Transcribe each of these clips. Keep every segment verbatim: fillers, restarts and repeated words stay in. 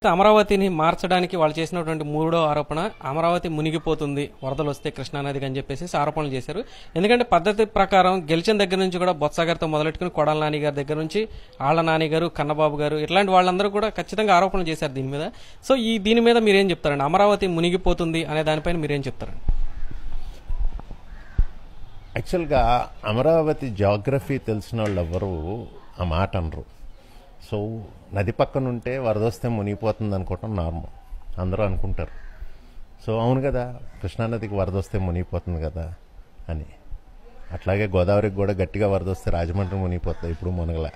అమరావతిని మార్చడానికి వాళ్ళు చేసినటువంటి మూడో ఆరోపణ అమరావతి మునిగిపోతుంది వరదలు వస్తే కృష్ణానదికి అని చెప్పేసి ఆరోపణలు చేశారు. ఎందుకంటే పద్ధతి ప్రకారం గెలిచిన దగ్గర నుంచి కూడా బొత్స గారితో మొదలెట్టుకుని కొడాల నాని గారి దగ్గర నుంచి ఆళ్ల నాని గారు, కన్నబాబు గారు ఇట్లాంటి వాళ్ళందరూ కూడా ఖచ్చితంగా ఆరోపణలు చేశారు దీని మీద. సో ఈ దీని మీద మీరేం చెప్తారండి? అమరావతి మునిగిపోతుంది అనే దానిపైన మీరేం చెప్తారండి? యాక్చువల్గా అమరావతి జాగ్రఫీ తెలిసిన వాళ్ళు ఎవరు ఆ మాట అనరు. సో నది పక్కన ఉంటే వరదొస్తే మునిగిపోతుంది అనుకోవటం నార్మల్, అందరూ అనుకుంటారు. సో అవును కదా, కృష్ణానదికి వరదొస్తే మునిగిపోతుంది కదా అని. అట్లాగే గోదావరికి కూడా గట్టిగా వరదొస్తే రాజమండ్రి మునిగిపోతుంది. ఇప్పుడు మునగల.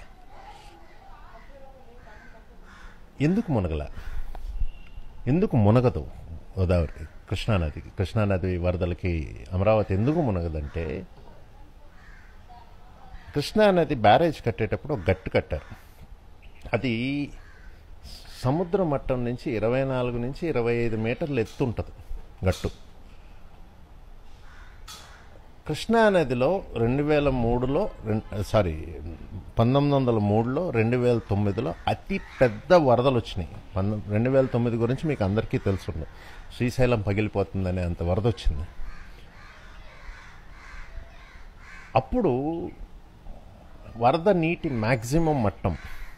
ఎందుకు మునగల? ఎందుకు మునగదు గోదావరికి, కృష్ణానదికి? కృష్ణానది వరదలకి అమరావతి ఎందుకు మునగదంటే, కృష్ణానది బ్యారేజ్ కట్టేటప్పుడు ఒక గట్టు కట్టారు. అది సముద్ర మట్టం నుంచి ఇరవై నాలుగు నుంచి ఇరవై ఐదు మీటర్లు ఎత్తుంటుంది గట్టు. కృష్ణానదిలో రెండు వేల మూడులో సారీ పంతొమ్మిది వందల మూడులో రెండు వేల తొమ్మిదిలో అతి పెద్ద వరదలు వచ్చినాయి. పంతొమ్మిది రెండు వేల తొమ్మిది గురించి మీకు అందరికీ తెలుసుండు. శ్రీశైలం పగిలిపోతుందనే అంత వరద వచ్చింది. అప్పుడు వరద నీటి మ్యాక్సిమం మట్టం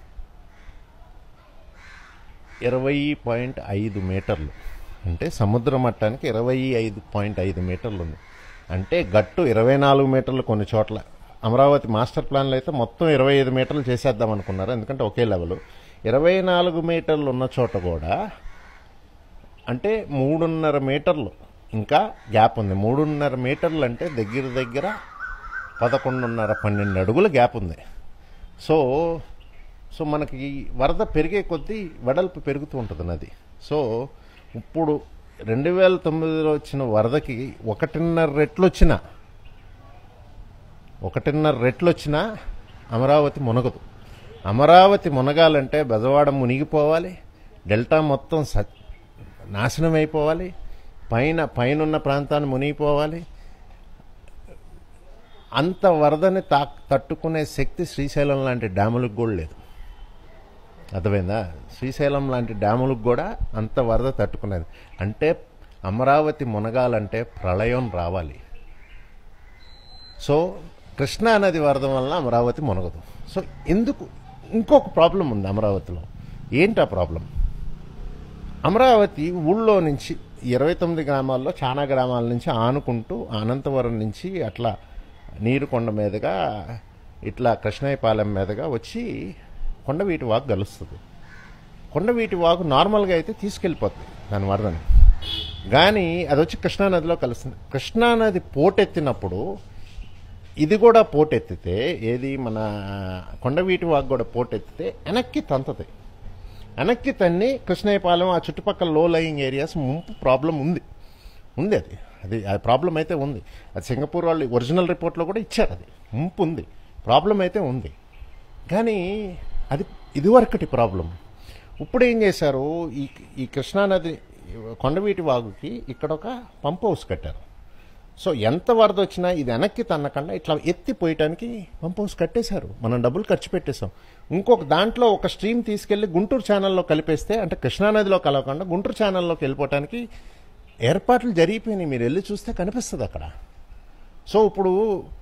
ఇరవై పాయింట్ ఐదు మీటర్లు, అంటే సముద్ర మట్టానికి ఇరవై ఐదు పాయింట్ ఐదు మీటర్లు ఉంది. అంటే గట్టు ఇరవై నాలుగు మీటర్లు కొన్ని చోట్ల. అమరావతి మాస్టర్ ప్లాన్లో అయితే మొత్తం ఇరవై ఐదు మీటర్లు చేసేద్దాం అనుకున్నారు, ఎందుకంటే ఒకే లెవెల్. ఇరవై నాలుగు మీటర్లు ఉన్న చోట కూడా అంటే మూడున్నర మీటర్లు ఇంకా గ్యాప్ ఉంది. మూడున్నర మీటర్లు అంటే దగ్గర దగ్గర పదకొండున్నర పన్నెండు అడుగుల గ్యాప్ ఉంది. సో సో మనకి వరద పెరిగే కొద్దీ వెడల్పు పెరుగుతూ ఉంటుంది నది. సో ఇప్పుడు రెండు వేల తొమ్మిదిలో వచ్చిన వరదకి ఒకటిన్నర రెట్లు వచ్చినా ఒకటిన్నర రెట్లు వచ్చినా అమరావతి మునగదు. అమరావతి మునగాలంటే బెజవాడ మునిగిపోవాలి, డెల్టా మొత్తం స నాశనం అయిపోవాలి, పైన పైనున్న ప్రాంతాన్ని మునిగిపోవాలి. అంత వరదని తా తట్టుకునే శక్తి శ్రీశైలం లాంటి డ్యాములకు కూడా లేదు. అర్థమైందా? శ్రీశైలం లాంటి డ్యాములకు కూడా అంత వరద తట్టుకునేది. అంటే అమరావతి మునగాలంటే ప్రళయం రావాలి. సో కృష్ణానది వరద వల్ల అమరావతి మునగదు. సో ఎందుకు? ఇంకొక ప్రాబ్లం ఉంది అమరావతిలో. ఏంటి ఆ ప్రాబ్లం? అమరావతి ఊళ్ళో నుంచి ఇరవై తొమ్మిది గ్రామాల్లో చాలా గ్రామాల నుంచి ఆనుకుంటూ అనంతవరం నుంచి అట్లా నీరుకొండ మీదుగా ఇట్లా కృష్ణాయపాలెం మీదుగా వచ్చి కొండవీటి వాగు కలుస్తుంది. కొండవీటి వాగు నార్మల్గా అయితే తీసుకెళ్ళిపోతుంది దాని వరదని, కానీ అది వచ్చి కృష్ణానదిలో కలుస్తుంది. కృష్ణానది పోటెత్తినప్పుడు ఇది కూడా పోటెత్తితే, ఏది మన కొండవీటి వాగు కూడా పోటెత్తితే వెనక్కి తంతది. వెనక్కి తన్ని కృష్ణాయపాలెం ఆ చుట్టుపక్కల లో లయింగ్ ఏరియాస్ ముంపు ప్రాబ్లం ఉంది ఉంది అది అది ఆ ప్రాబ్లం అయితే ఉంది. అది సింగపూర్ వాళ్ళు ఒరిజినల్ రిపోర్ట్లో కూడా ఇచ్చారు. అది ముంపు ఉంది, ప్రాబ్లం అయితే ఉంది. కానీ అది ఇదివరకటి ప్రాబ్లం. ఇప్పుడు ఏం చేశారు, ఈ ఈ కృష్ణానది కొండవీటి వాగుకి ఇక్కడ ఒక పంప్ హౌస్ కట్టారు. సో ఎంత వరద వచ్చినా ఇది వెనక్కి తన్నకుండా ఇట్లా ఎత్తిపోయటానికి పంప్ హౌస్ కట్టేశారు. మనం డబ్బులు ఖర్చు పెట్టేశాం. ఇంకొక దాంట్లో ఒక స్ట్రీమ్ తీసుకెళ్లి గుంటూరు ఛానల్లో కలిపేస్తే, అంటే కృష్ణానదిలో కలవకుండా గుంటూరు ఛానల్లోకి వెళ్ళిపోవటానికి ఏర్పాట్లు జరిగిపోయినాయి. మీరు వెళ్ళి చూస్తే కనిపిస్తుంది అక్కడ. సో ఇప్పుడు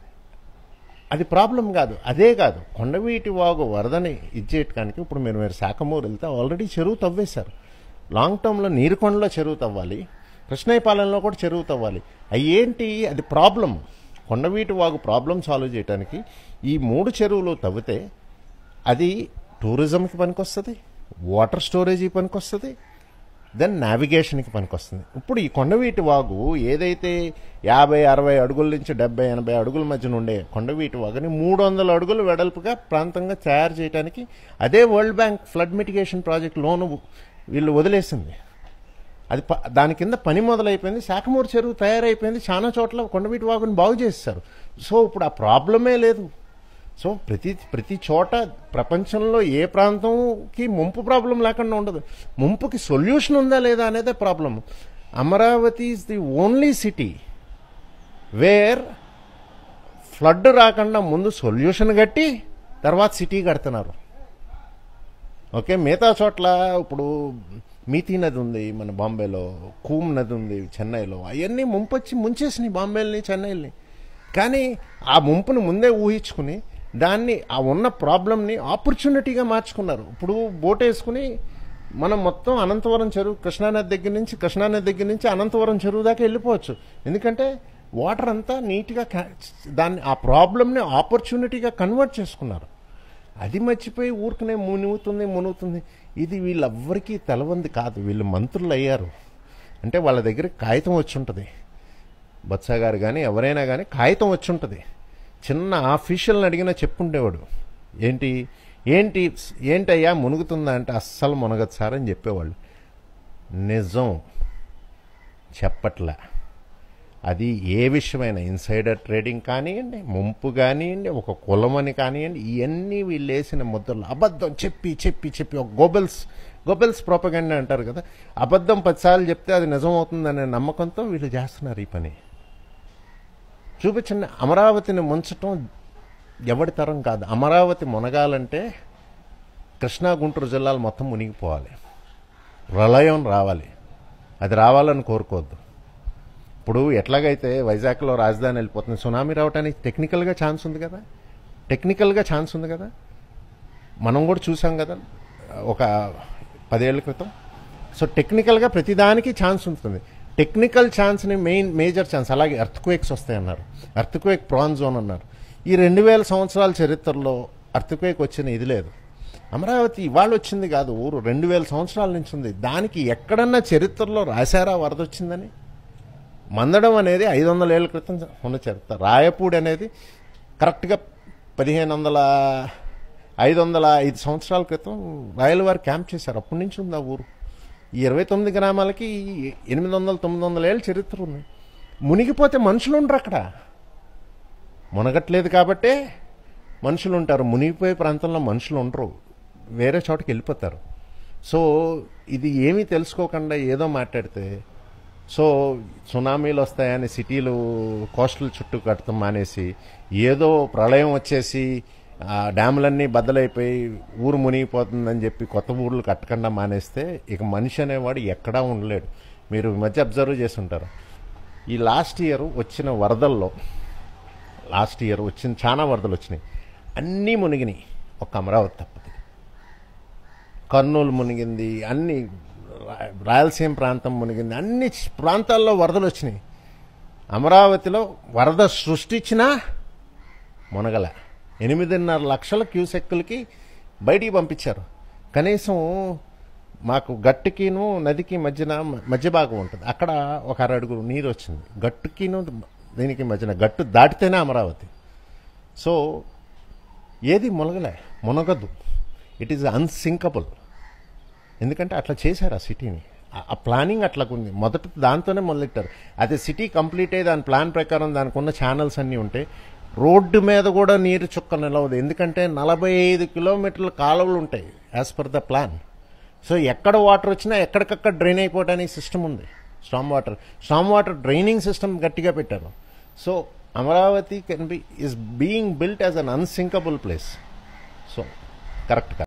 అది ప్రాబ్లం కాదు. అదే కాదు, కొండవీటి వాగు వరదని ఇచ్చేయటానికి ఇప్పుడు మీరు మీరు శాఖమూరు వెళ్తే ఆల్రెడీ చెరువు తవ్వేశారు. లాంగ్ టర్మ్లో నీరుకొండలో చెరువు తవ్వాలి, కృష్ణాయపాలెంలో కూడా చెరువు తవ్వాలి. అవి ఏంటి? అది problem. Kondaveeti Vagu problem solve చేయడానికి ఈ మూడు చెరువులు తవ్వితే అది టూరిజంకి పనికొస్తుంది, వాటర్ స్టోరేజీకి పనికొస్తుంది, దెన్ నావిగేషన్కి పనికొస్తుంది. ఇప్పుడు ఈ కొండవీటి వాగు ఏదైతే యాభై అరవై అడుగుల నుంచి డెబ్బై ఎనభై అడుగుల మధ్యన ఉండే కొండవీటి వాగుని మూడు వందల అడుగులు వెడల్పుగా ప్రాంతంగా తయారు చేయడానికి అదే world bank flood mitigation project loan వీళ్ళు వదిలేసింది. అది దాని కింద పని మొదలైపోయింది. శాఖమూరు చెరువు తయారైపోయింది. చాలా చోట్ల కొండవీటి వాగుని బాగు చేస్తారు. సో ఇప్పుడు ఆ ప్రాబ్లమే లేదు. సో ప్రతి ప్రతి చోట ప్రపంచంలో ఏ ప్రాంతంకి ముంపు ప్రాబ్లం లేకుండా ఉండదు. ముంపుకి సొల్యూషన్ ఉందా లేదా అనేదే problem. Amaravati is the only city where flood రాకుండా ముందు సొల్యూషన్ కట్టి తర్వాత సిటీ కడుతున్నారు. ఓకే, మిగతా చోట్ల ఇప్పుడు మీతి నది ఉంది మన బాంబేలో, కూమ్ నది ఉంది చెన్నైలో, అవన్నీ ముంపొచ్చి ముంచేసినాయి బాంబేని చెన్నైని. కానీ ఆ ముంపును ముందే ఊహించుకుని దాన్ని ఆ ఉన్న ప్రాబ్లంని ఆపర్చునిటీగా మార్చుకున్నారు. ఇప్పుడు బోట్ వేసుకుని మనం మొత్తం అనంతవరం చెరువు, కృష్ణానది దగ్గర నుంచి కృష్ణానది దగ్గర నుంచి అనంతవరం చెరువు దాకా వెళ్ళిపోవచ్చు. ఎందుకంటే వాటర్ అంతా నీట్గా దాన్ని ఆ ప్రాబ్లమ్ని ఆపర్చునిటీగా కన్వర్ట్ చేసుకున్నారు. అది మర్చిపోయి ఊరికనే మునుగుతుంది మునుగుతుంది. ఇది వీళ్ళెవ్వరికీ తెలవంది కాదు. వీళ్ళు మంత్రులు అయ్యారు అంటే వాళ్ళ దగ్గర కాగితం వచ్చి ఉంటుంది. బత్స గారు కానీ ఎవరైనా కానీ కాగితం వచ్చి ఉంటుంది. చిన్న ఆఫీషియల్ని అడిగినా చెప్పుండేవాడు, ఏంటి ఏంటి ఏంటయ్యా మునుగుతుందా అంటే అస్సలు మునగదు సార్ అని చెప్పేవాళ్ళు. నిజం చెప్పట్లే. అది ఏ విషయమైనా ఇన్సైడర్ ట్రేడింగ్ కానివ్వండి, ముంపు కానివ్వండి, ఒక కులమని కానివ్వండి, ఇవన్నీ వీళ్ళు వేసిన ముద్రలు అబద్ధం చెప్పి చెప్పి చెప్పి ఒక గోబెల్స్ గోబెల్స్ ప్రోపగండా అంటారు కదా, అబద్ధం పదిసార్లు చెప్తే అది నిజం అవుతుందనే నమ్మకంతో వీళ్ళు చేస్తున్నారు ఈ పని. చూపించండి. అమరావతిని ముంచటం ఎవడి తరం కాదు. అమరావతి మునగాలంటే కృష్ణా గుంటూరు జిల్లాలు మొత్తం మునిగిపోవాలి, ప్రళయం రావాలి. అది రావాలని కోరుకోవద్దు. ఇప్పుడు ఎట్లాగైతే వైజాగ్లో రాజధాని వెళ్ళిపోతుంది, సునామీ రావడానికి టెక్నికల్గా ఛాన్స్ ఉంది కదా, టెక్నికల్గా ఛాన్స్ ఉంది కదా. మనం కూడా చూసాం కదా ఒక పదేళ్ల క్రితం. సో టెక్నికల్గా ప్రతిదానికి ఛాన్స్ ఉంటుంది. టెక్నికల్ ఛాన్స్ని మెయిన్ మేజర్ ఛాన్స్. అలాగే ఎర్త్క్వేక్స్ వస్తాయన్నారు, ఎర్త్క్వేక్ ప్రాన్ జోన్ అన్నారు. ఈ రెండు వేల సంవత్సరాల చరిత్రలో ఎర్త్క్వేక్ వచ్చిన ఇది లేదు. అమరావతి ఇవాళ వచ్చింది కాదు, ఊరు రెండు వేల సంవత్సరాల నుంచి ఉంది. దానికి ఎక్కడన్నా చరిత్రలో రాశారా వరద వచ్చిందని? మందడం అనేది ఐదు వందల ఏళ్ళ క్రితం ఉన్న చరిత్ర. రాయపూడి అనేది కరెక్ట్గా పదిహేను వందల ఐదు వందల ఐదు సంవత్సరాల క్రితం రాయల వారు క్యాంప్ చేశారు. అప్పటి నుంచి ఉంది ఆ ఊరు. ఈ ఇరవై తొమ్మిది గ్రామాలకి ఎనిమిది వందల తొమ్మిది వందల ఏళ్ళ చరిత్ర ఉంది. మునిగిపోతే మనుషులు ఉండరు అక్కడ. మునగట్లేదు కాబట్టే మనుషులు ఉంటారు. మునిగిపోయే ప్రాంతంలో మనుషులు ఉండరు, వేరే చోటకి వెళ్ళిపోతారు. సో ఇది ఏమీ తెలుసుకోకుండా ఏదో మాట్లాడితే, సో సునామీలు వస్తాయని సిటీలు కోస్టల్ చుట్టూ కడతాం మానేసి, ఏదో ప్రళయం వచ్చేసి డ్యాములన్నీ బద్దలైపోయి ఊరు మునిగిపోతుందని చెప్పి కొత్త ఊర్లు కట్టకుండా మానేస్తే ఇక మనిషి అనేవాడు ఎక్కడా ఉండలేడు. మీరు ఈ మధ్య అబ్జర్వ్ చేసి ఉంటారు. ఈ లాస్ట్ ఇయర్ వచ్చిన వరదల్లో లాస్ట్ ఇయర్ వచ్చిన చాలా వరదలు వచ్చినాయి, అన్నీ మునిగినాయి. ఒక అమరావతి తప్పది. కర్నూలు మునిగింది, అన్ని రాయలసీమ ప్రాంతం మునిగింది, అన్ని ప్రాంతాల్లో వరదలు వచ్చినాయి. అమరావతిలో వరద సృష్టించినా మునగల. ఎనిమిదిన్నర లక్షల క్యూసెక్కులకి బయటికి పంపించారు. కనీసం మాకు గట్టుకిను నదికి మధ్యన మధ్య భాగం ఉంటుంది, అక్కడ ఒక అర అడుగు నీరు వచ్చింది. గట్టుకిను దీనికి మధ్యన గట్టు దాటితేనే అమరావతి. సో ఏది మునగలే, మునగదు. It is unsinkable. ఎందుకంటే అట్లా చేశారు ఆ సిటీని. ఆ ప్లానింగ్ అట్లాగుంది. మొదట దాంతోనే మొదలెట్టారు. అదే సిటీ కంప్లీట్ అయ్యి దాని ప్లాన్ ప్రకారం దానికి ఉన్న ఛానల్స్ అన్నీ ఉంటాయి. రోడ్డు మీద కూడా నీరు చుక్క నిలవదు. ఎందుకంటే నలభై ఐదు కిలోమీటర్ల కాలువలు ఉంటాయి as per the plan. So ఎక్కడ వాటర్ వచ్చినా ఎక్కడికక్కడ డ్రైన్ అయిపోవడానికి సిస్టమ్ ఉంది. Storm water storm water draining system గట్టిగా పెట్టారు. So Amaravati can be is being built as an unsinkable place. So correct.